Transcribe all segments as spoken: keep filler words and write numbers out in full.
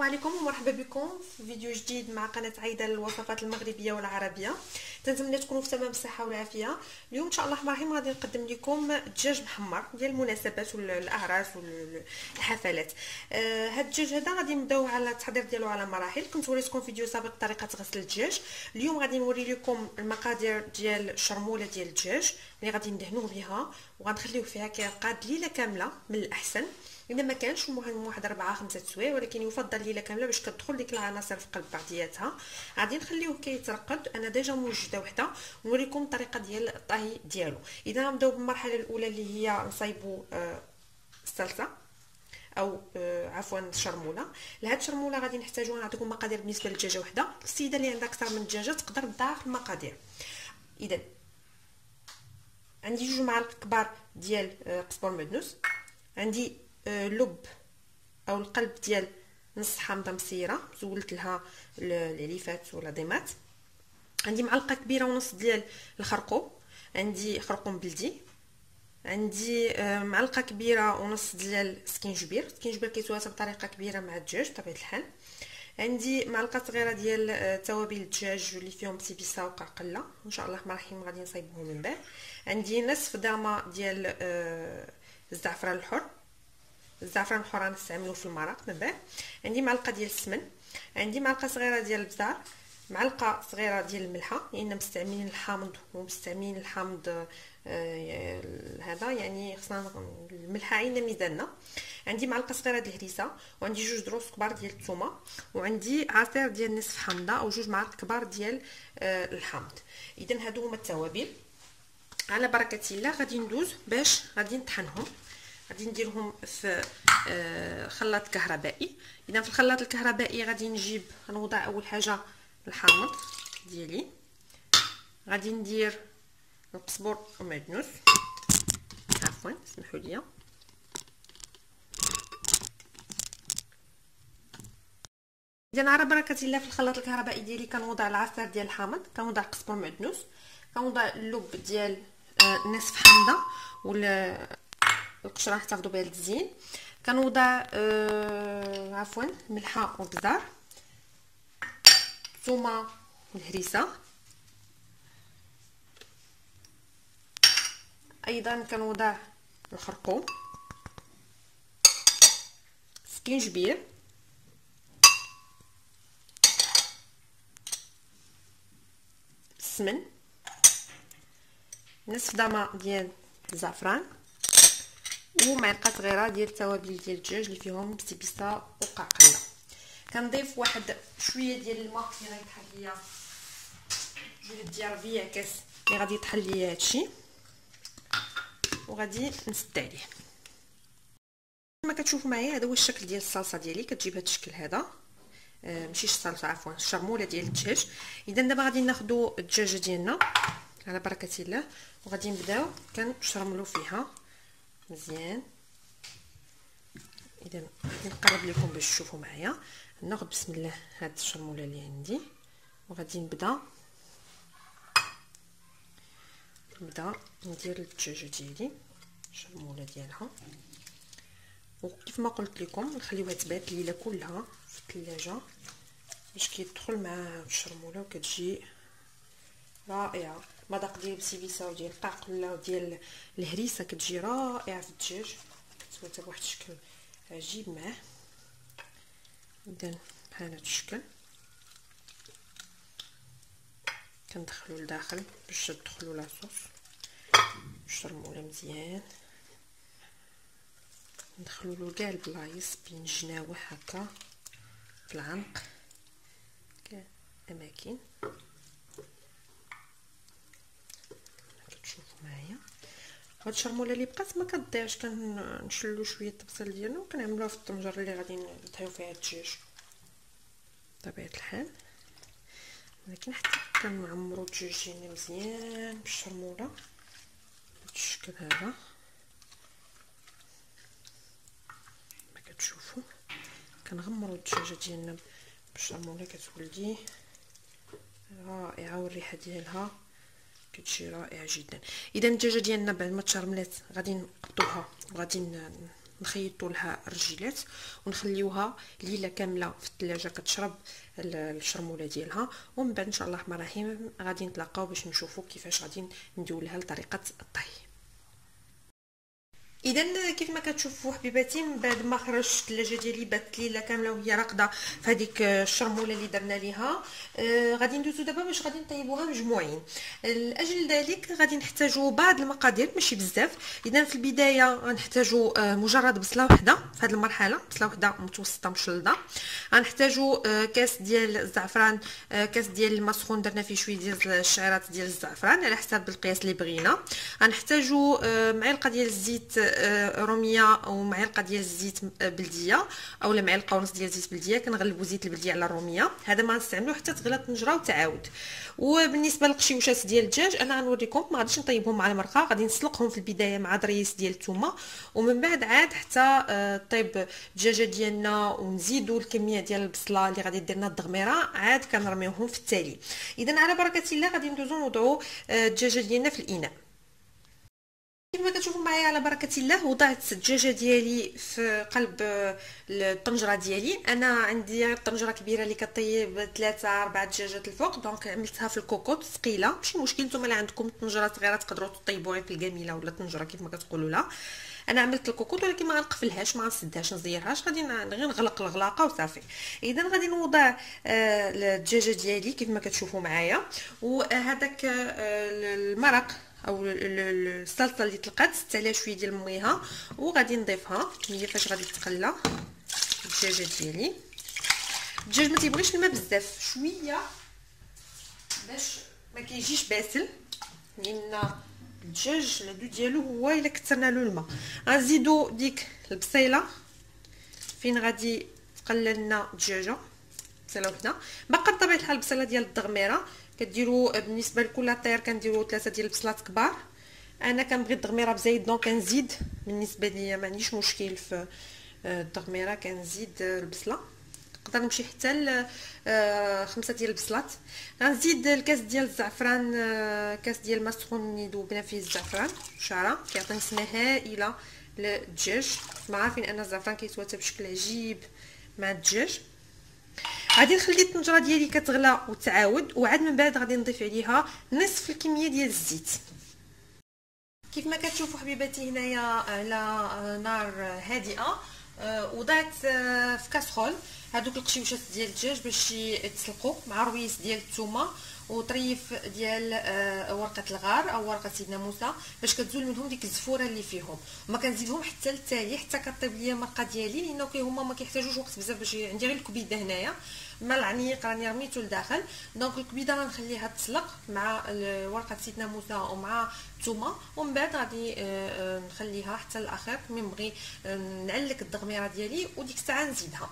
عليكم ومرحبا بكم في فيديو جديد مع قناه عايده للوصفات المغربيه والعربيه. تنتمنى تكونوا في تمام الصحه والعافيه. اليوم ان شاء الله الرحمن الرحيم غادي نقدم لكم دجاج محمر ديال المناسبات والاعراس والحفلات. آه هاد الدجاج هذا غادي نبداو على التحضير ديالو على مراحل. كنت وريتكم فيديو سابق طريقه غسل الدجاج. اليوم غادي نوري لكم المقادير ديال الشرموله ديال الدجاج اللي غادي ندهنوه بها وغنخليوه فيها كيرقاد ليله كامله من الاحسن. اذا ما كانش المهم واحد أربعة خمسة سوايع، ولكن يفضل ليله كامله باش كتدخل ديك العناصر في قلب بعضياتها. غادي نخليوه كيترقد. انا ديجا موجده وحده نوريكم الطريقه ديال الطهي ديالو. اذا غنبداو بالمرحله الاولى اللي هي نصايبوا آه الصلصه او آه عفوا الشرموله. لهاد الشرموله غادي نحتاجوا نعطيكم مقادير بالنسبه للدجاجه وحده. السيده اللي عندها اكثر من دجاجه تقدر تضاعف المقادير. اذا عندي جوج معالق كبار ديال آه قزبر مدنوس، عندي لب او القلب ديال نص حامضه مسيره زولت لها العليفات ولا ضيمات، عندي معلقه كبيره ونص ديال الخرقوم، عندي خرقوم بلدي، عندي معلقه كبيره ونص ديال سكينجبير. السكينجبير كيتواسى بطريقه كبيره مع الدجاج بطبيعه الحال. عندي معلقه صغيره ديال توابل الدجاج اللي فيهم بسيبيسا وقرقله ان شاء الله الرحمن الرحيم غادي نصايبهم من بعد. عندي نصف دامه ديال الزعفران الحر. الزعفران الحر غنستعملوه في المرق من بعد. عندي معلقه ديال السمن، عندي معلقه صغيره ديال البزار، معلقه صغيره ديال الملحه لان مستعملين الحامض ومستعملين الحامض آه هذا يعني خصنا الملحه عين ميزاننا. عندي معلقه صغيره ديال الهريسه، وعندي جوج دروس كبار ديال الثومه، وعندي عصير ديال نصف حامضه او جوج معالق كبار ديال آه الحامض. اذا هادو هما التوابل. على بركه الله غادي ندوز باش غادي نطحنهم. غادي نديرهم في خلاط كهربائي. اذا في الخلاط الكهربائي غادي نجيب غنوضع اول حاجه الحامض ديالي، غادي ندير القزبر ومعدنوس عفوا اسمحوا لي. اذا على بركه الله في الخلاط الكهربائي ديالي كنوضع العصير ديال الحامض، كنوضع قزبر معدنوس، كنوضع اللب ديال نصف حامضه ولا القشره راح تاخذوا بها التزيين، كنوضع آه عفوا الملحه والبزار، الثومه والهريسه، ايضا كنوضع الخرقوم، سكينجبير، السمن، نصف دامه ديال الزعفران، ومعلقه صغيره ديال التوابل ديال الدجاج اللي فيهم بسيبيسا وقرقله. كنضيف واحد شويه ديال الماء اللي غيطحن ليا جوج ديال ربيع كاس اللي غادي يطحن ليا هادشي، وغادي نسد عليه. كما كتشوفوا معايا هذا هو الشكل ديال الصلصه ديالي. كتجيب هذا الشكل هذا آه ماشي الصلصه عفوا الشرموله ديال الدجاج. اذا دابا غادي ناخذوا الدجاجه ديالنا على بركه الله وغادي نبداو كنشرملو فيها مزيان. اذا غادي نقرب لكم باش تشوفوا معايا. ناخذ بسم الله هاد الشرموله اللي عندي وغادي نبدا نبدا ندير الدجاجه ديالي الشرموله ديالها. وكيف ما قلت لكم نخليوها تبات الليله كلها في الثلاجه باش كيدخل مع الشرموله وكتجي رائعه. مذاق ديال البسيبيسا وديال القرقله وديال الهريسه كتجي رائعه في الدجاج، كتسوى بواحد الشكل عجيب معاه. اذا بحال هذا الشكل كندخلو لداخل باش تدخلوا لاصوص الشرموله مزيان. ندخلوا له كاع البلايص بين الجناوح هكا في العنق كاع الاماكن. كتشوفوا معايا هاد الشرموله اللي بقات ما كتضيعش. كنشلو شويه البصل ديالنا وكنعملوها في الطنجره اللي غادي نطهيو فيها الدجاج بطبيعه الحال. ولكن حتى كنعمرو الدجاج ديالنا مزيان بالشرموله بهذا الشكل هذا ما كتشوفوا. كنغمروا الدجاجه ديالنا بالشرموله كتولي رائعه والريحه ديالها كتجي رائعه جدا. اذا الدجاجه ديالنا بعد ما تشرملات غادي نقطوها وغادي نخيطوا لها الرجيلات ونخليوها ليله كامله في الثلاجه كتشرب الشرموله ديالها، ومن بعد ان شاء الله الرحمن الرحيم غادي نتلاقاو باش نشوفوا كيفاش غادي نديروا لها لطريقه الطهي. اذا كيف ما كتشوفوا حبيباتي، من بعد ما خرجت الثلاجه ديالي باتت ليله كامله وهي راقده في هذيك الشرموله اللي درنا ليها، آه غادي ندوزو دابا باش غادي نطيبوها مجموعين. لاجل ذلك غادي نحتاجوا بعض المقادير ماشي بزاف. اذا في البدايه غنحتاجوا آه مجرد بصله واحده في هذه المرحله، بصله واحده متوسطه مشلضه. غنحتاجوا آه كاس ديال الزعفران، آه كاس ديال الماء سخون درنا فيه شويه ديال الشعيرات ديال الزعفران على حسب القياس اللي بغينا. غنحتاجوا آه معلقه ديال الزيت روميه ومعلقه ديال الزيت بلديه اولا معلقه ونص ديال الزيت بلديه. كنغلبوا زيت البلديه على الروميه، هذا ما غنستعملوه حتى تغلى الطنجره وتعاود. وبالنسبه للقشيوشات ديال الدجاج انا غنوريكم، ما غاديش نطيبهم مع المرقه، غادي نسلقهم في البدايه مع دريس ديال الثومه، ومن بعد عاد حتى طيب الدجاجه ديالنا ونزيدوا الكميه ديال البصله اللي غادي دير لنا الدغميره، عاد كنرميوهم في التالي. اذا على بركه الله غادي ندوزو نوضعوا الدجاجه ديالنا في الاناء. كما كتشوفوا معايا على بركه الله وضعت الدجاجه ديالي في قلب الطنجره ديالي. انا عندي طنجره كبيره اللي كطيب ثلاثة أربعة دجاجات الفوق، دونك عملتها في الكوكوط ثقيله ماشي مشكل. نتوما اللي عندكم طنجره صغيره تقدروا تطيبوا غير في الجميله ولا الطنجره كيف ما كتقولوا لها. انا عملت الكوكوط ولكن ما غنقفلهاش ما غنسدهاش نزيرهاش، غادي غير نغلق الغلاقه وصافي. اذا غادي نوضع الدجاجه ديالي كيف ما كتشوفوا معايا، وهذاك المرق او الصلصه اللي طلقات زدت عليها شويه ديال ميها وغادي نضيفها. هي فاش غادي تقلى الدجاجه ديالي. الدجاج ما تيبغيش الماء بزاف، شويه باش ما كيجيش باسل، لان الدجاج العدو ديالو هو الا كثرنا له الماء. غنزيدو ديك البصيله فين غادي تقلى لنا الدجاجه، بصيله وحده. باقا بطبيعه الحال البصيله ديال الدغميره كديروا بالنسبه لكل طير كنديروا ثلاثه ديال البصلات كبار. انا كنبغي الدغميره بزايد دونك كنزيد، بالنسبه ليا ما عنديش مشكل في الدغميره كنزيد البصله، نقدر نمشي حتى ل خمسه ديال البصلات. غنزيد الكاس ديال الزعفران، كاس ديال الماء سخون اللي ذوبنا فيه الزعفران شعره كيعطي نسمه هائله للدجاج. ما عارفين ان الزعفران كيتواتى بشكل عجيب مع الدجاج. غادي نخلي الطنجره ديالي كتغلى وتعاود، وعاد من بعد غادي نضيف عليها نصف الكميه ديال الزيت. كيف ما كتشوفوا حبيباتي هنايا على نار هادئه وضعت في كاسرول هذوك القشيوشات ديال الدجاج باش يتسلقوا مع رويس ديال الثومه وطريف ديال ورقه الغار او ورقه سيدنا موسى باش كتزول منهم ديك الزفوره اللي فيهم. وما كنزيدهم حتى للتالي حتى كطيب ليا المرقه ديالي، لانه هما ما كيحتاجوش وقت بزاف باش عندي غير الكبيده هنايا ما العنيق راني رميته لداخل. دونك الكبيده غنخليها تسلق مع ورقه سيدنا موسى ومع الثومه، ومن بعد غادي نخليها حتى الاخر ملي نبغي نعلك الدغميره ديالي وديك الساعه نزيدها.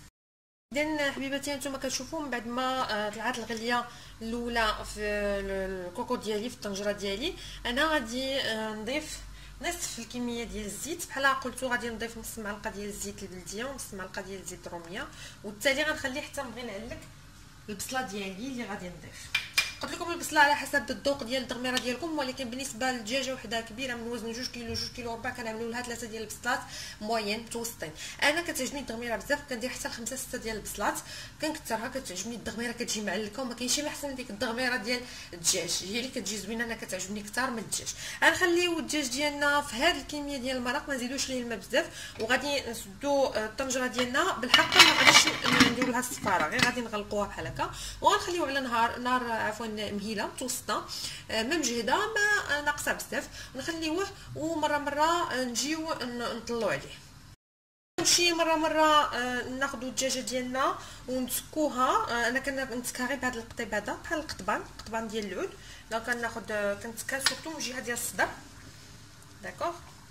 اذا حبيباتي نتوما كتشوفوا من بعد ما طلعت الغليه الاولى في الكوكو ديالي في الطنجره ديالي، انا غادي نضيف نصف الكميه ديال الزيت بحال قلتو. غادي نضيف نص معلقه ديال الزيت البلديه ونص معلقه ديال الزيت الروميه، والتالي غنخليه حتى نبغي نعلك البصله ديالي اللي غادي نضيف. قلت لكم البصله على حسب الذوق ديال الدغميره ديالكم، ولكن بالنسبه للدجاجه وحده كبيره من وزن جوج كيلو جوج كيلو وربع كنعملوا لها ثلاثه ديال البصلات موين متوسطين. انا كتعجبني الدغميره بزاف، كندير حتى خمسه سته ديال البصلات كنكثرها. كتعجبني الدغميره كتجي معلكه وما كاينش اللي احسن من ديك الدغميره ديال الدجاج، هي اللي كتجي زوينه. انا كتعجبني اكثر من الدجاج. غنخليو الدجاج ديالنا في هذه الكميه ديال المرق، ما نزيدوش ليه الماء بزاف، وغادي نسدو الطنجره ديالنا بالحق ما غاديش نديروا لها الصفاره، غير غادي نغلقوها بحال هكا وغنخليو على نهار نار عفوا مهيله متوسطه ما مجهده ما ناقصه بزاف، ونخليوه ومره مره نجيو نطلعوا عليه. نمشي مره مره ناخذوا الدجاجه ديالنا ونتسكوها. انا كنتسكها غير بهذا القطيب هذا بحال القطبان القطبان ديال العود. دونك كناخذ كنتسكها سورتو من الجهه ديال الصدر، داكوغ،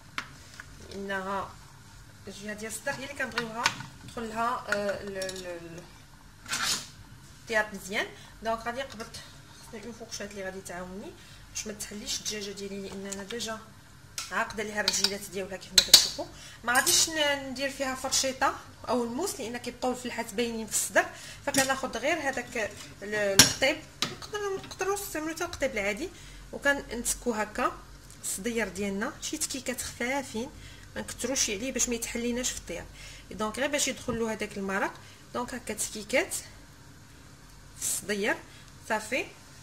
لانها الجهه ديال الصدر هي اللي كنبغيوها تدخل لها الطياب مزيان. دونك غادي قبض اون فوقشات اللي غادي تعاوني باش ما تحليش الدجاجه ديالي، لان انا ديجا عاقده ليها الرجيلات ديالها كيف ما كتشوفوا. ما غاديش ندير فيها فرشيطه او الموس لان كيبقاو الفلحات باينين في الصدر، فكناخذ غير هذاك القطيب. نقدروا نقدروا نستعملوا حتى القطيب العادي وكنسكو هكا الصدير ديالنا شي تكيكات خفافين نكثروا شي عليه باش ما يتحليناش في الطياب. دونك غير باش يدخل له هذاك المرق. دونك هكا تكيكات في الصدير صافي،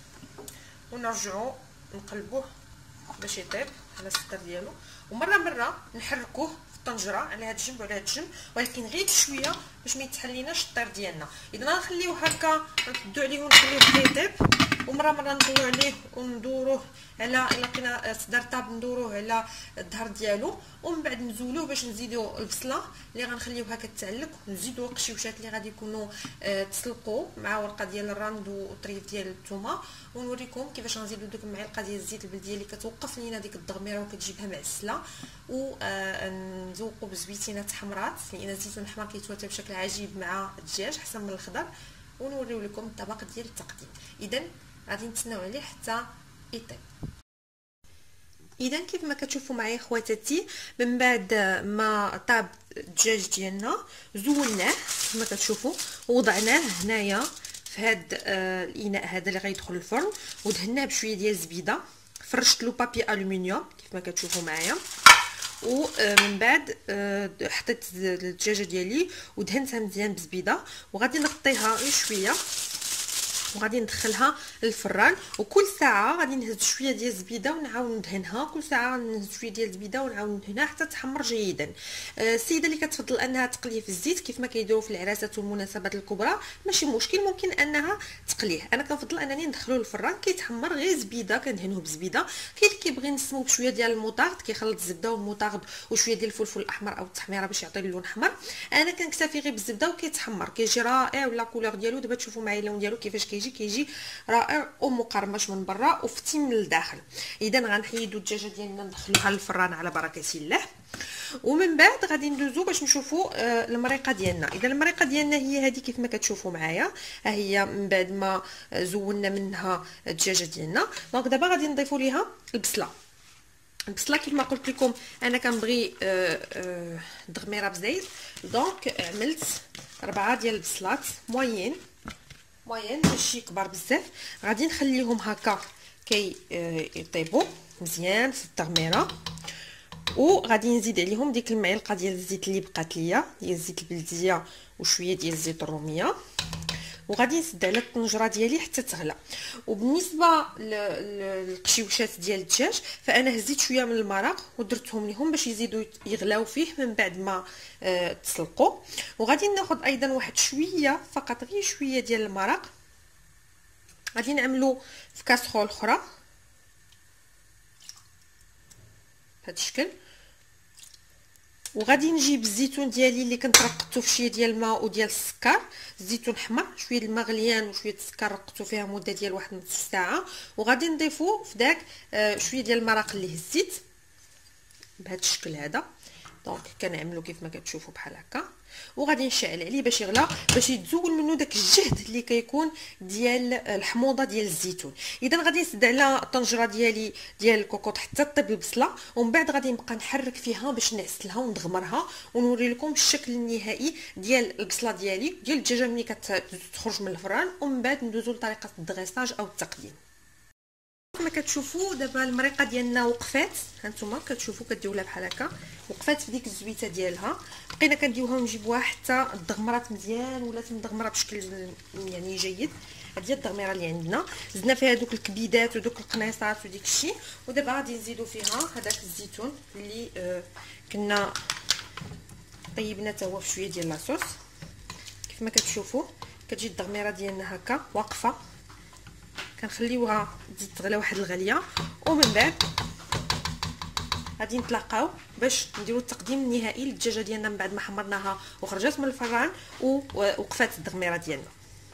ونرجعوا نقلبوه باش يطيب على الصدر ديالو. ومره مره نحركوه في الطنجره على هاد الجنب وعلى هاد الجنب، ولكن غير شويه باش ما يتحليناش الطير ديالنا. اذا غنخليوه هكا نحدو عليه ونخليوه يطيب، ومره مره ندورو عليه وندوروه على الا لقينا صدر طاب ندوروه على الظهر ديالو، ومن بعد نزولوه باش نزيدو البصله اللي غنخليوه هكا تعلق، ونزيدو القشيوشات اللي غادي يكونوا آه تسلقوا مع ورقه ديال الراند وطريف ديال الثومه. ونوريكم كيفاش غنزيدو ديك المعلقه ديال الزيت البلديه اللي كتوقف لينا ديك الضغميره وكتجيبها معسله، ونذوقوا بزويتينات حمرات لان الزيتون الاحمر كيتواتر بشكل عجيب مع الدجاج احسن من الخضر. ونوريو لكم الطبق ديال التقديم. اذا غادي نتسناو عليه حتى يطيب. اذا كيف ما كتشوفوا معايا خواتاتي، من بعد ما طاب الدجاج ديالنا زولناه كما كتشوفوا، ووضعناه هنايا في هذا آه الاناء هذا اللي غيدخل الفرن، ودهناه بشويه ديال الزبيده، فرشت له بابي الومنيوم كيف ما كتشوفوا معايا، ومن بعد حطيت الدجاجه ديالي ودهنتها مزيان بزبيده، وغادي نغطيها غير شويه وغادي ندخلها للفران. وكل ساعه غادي نهز شويه ديال الزبيده ونعاود ندهنها، كل ساعه نهز شويه ديال الزبيده ونعاود ندهنها حتى تحمر جيدا. السيده اللي كتفضل انها تقليه في الزيت كيف ما كيديروا في العراسات والمناسبات الكبرى ماشي مشكل، ممكن انها تقليه. انا كنفضل انني ندخلو للفران كيتحمر غير زبيده، كندهنوه بزبيده. كاين اللي كيبغي نسمو بشويه ديال المطارد كيخلط الزبده والمطارد وشويه ديال الفلفل الاحمر او التحميره باش يعطي اللون احمر. انا كنكتفي غير بالزبده وكيتحمر كيجي رائع، ولا كولور ديالو دابا تشوفوا معايا اللون ديالو كيفاش كيجي كيجي رائع ومقرمش من برا وفتيم من الداخل. اذا غنحيدوا الدجاجه ديالنا ندخلوها للفران على بركه الله، ومن بعد غادي ندوزو باش نشوفوا آه المريقه ديالنا. اذا المريقه ديالنا هي هذه كيف ما كتشوفوا معايا، ها هي من بعد ما زولنا منها الدجاجه ديالنا. دونك دابا غادي نضيفوا ليها البصله. البصله كيف ما قلت لكم انا كنبغي آه آه دغميره بزيت، دونك عملت ربعه ديال البصلات موين موين ماشي كبار بزاف. غادي نخليهم هكا كي يطيبوا مزيان في التغميره، وغادي نزيد عليهم ديك المعلقه ديال الزيت اللي بقات ليا ديال الزيت البلديه وشويه ديال الزيت الروميه، وغادي نسد على الطنجره ديالي حتى تغلى. وبالنسبه للقشيوشات ديال الدجاج فانا هزيت شويه من المرق ودرتهم ليهم باش يزيدوا يغلاو فيه من بعد ما آه تسلقوا. وغادي ناخذ ايضا واحد شويه فقط غير شويه ديال المرق، غادي نعملو في كاسرول اخرى بهذا الشكل. وغادي نجيب الزيتون ديالي اللي كنت رقدته في شويه ديال الماء وديال السكر، زيتون حمر شويه الماء غليان وشويه السكر رقدته فيها مده ديال واحد نصف ساعه، وغادي نضيفو في داك آه شويه ديال المرق اللي هزيت بهذا الشكل هذا. دونك كنعملو كيف ما كتشوفوا بحال هكا، وغادي نشعل عليه باش يغلى باش يتزول منه داك الجهد اللي كيكون ديال الحموضه ديال الزيتون. اذا غادي نسد على الطنجره ديالي ديال الكوكوط حتى طيب البصله، ومن بعد غادي نبقى نحرك فيها باش نعسلها وندغمرها ونوري لكم الشكل النهائي ديال البصله ديالي ديال الدجاجه ملي كتخرج من الفران. ومن بعد ندوزو لطريقه الدغيساج او التقديم. كما كتشوفوا دابا المريقه ديالنا وقفات، هانتوما كتشوفوا كديروها بحال هكا وقفات في ديك الزويته ديالها. بقينا كنديوها ونجيبوها حتى الدغمرات مزيان ولات مدغمره بشكل يعني جيد. هذه هي الدغميره اللي عندنا، زدنا فيها دوك الكبيدات ودوك القنيصات وديك الشيء. ودابا غادي نزيدو فيها هذاك الزيتون اللي آه كنا طيبنا حتى هو بشويه ديال لاصوص. كيف ما كتشوفوا كتجي الدغميره ديالنا هكا واقفه، كنخليوها تزيد تغلى واحد الغليه، ومن بعد غادي نتلاقاو باش نديرو التقديم النهائي للدجاجه ديالنا من بعد ما حمرناها وخرجت من الفران ووقفات الدغميره ديالنا.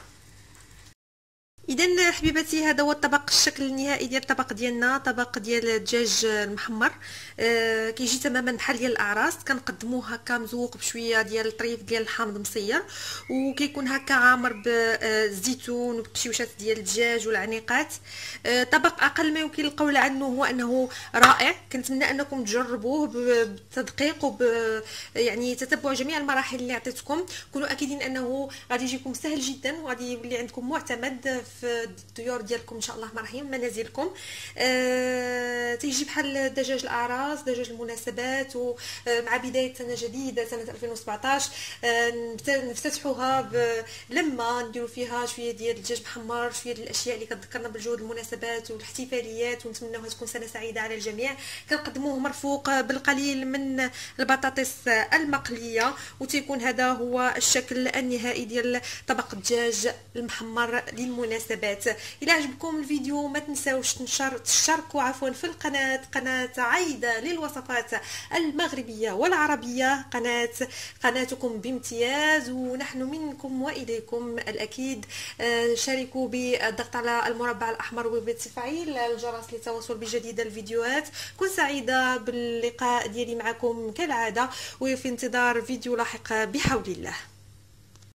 اذا حبيباتي هذا هو الطبق، الشكل النهائي ديال الطبق ديالنا، طبق ديال الدجاج المحمر. آه كيجي تماما بحال ديال الاعراس، كنقدموه هكا مزوق بشويه ديال الطريف ديال الحامض مصير، وكيكون هكا عامر بالزيتون وبقشيوشات ديال الدجاج والعنيقات. آه طبق اقل ما يمكن القول عنه هو انه رائع. كنتمنى انكم تجربوه بالتدقيق وب يعني تتبع جميع المراحل اللي عطيتكم. كونوا اكيدين انه غادي يجيكم سهل جدا وغادي يولي عندكم معتمد في الديور ديالكم ان شاء الله الرحمن الرحيم، منازلكم. آه تيجي بحال دجاج الاعراس، دجاج المناسبات، ومع بدايه سنه جديده سنه ألفين وسبعطاش آه نفتتحوها لما نديروا فيها شويه ديال الدجاج محمر، شويه ديال الاشياء اللي كتذكرنا بالجهود المناسبات والاحتفاليات، ونتمناوها تكون سنه سعيده على الجميع. كنقدموه مرفوق بالقليل من البطاطس المقليه، وتيكون هذا هو الشكل النهائي ديال طبق الدجاج المحمر للمناسبات. الى عجبكم الفيديو ما تنساوش تشتركوا عفوا في القناه، قناه عايده للوصفات المغربيه والعربيه، قناه قناتكم بامتياز، ونحن منكم واليكم الاكيد. شاركوا بالضغط على المربع الاحمر وبتفعيل الجرس للتواصل بجديد الفيديوهات. كن سعيده باللقاء ديالي معكم كالعاده، وفي انتظار فيديو لاحق بحول الله.